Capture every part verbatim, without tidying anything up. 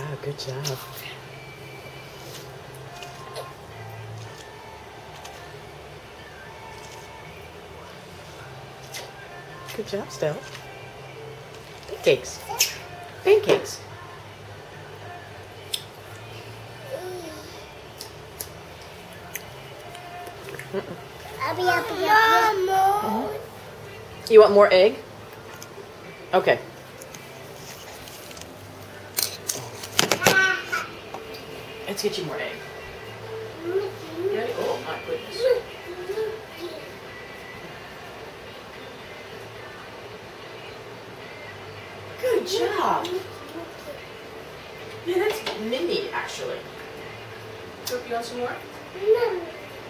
Yeah, good job. Good job, Stella. Pancakes. Pancakes. Mm-mm. You want more egg? Okay. Let's get you more egg. Ready? Oh my goodness. Good job. Yeah, that's mini actually. So you want some more? No.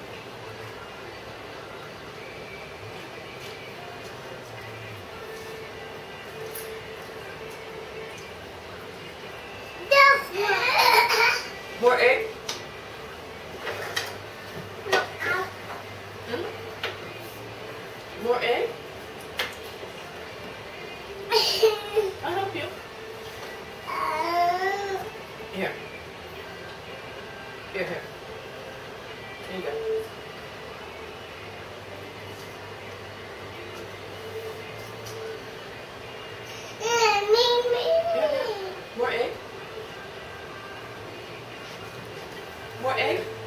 More egg? Hmm? More egg? I'll help you. Here. Here, here. There you go. Here, here. More egg? More egg?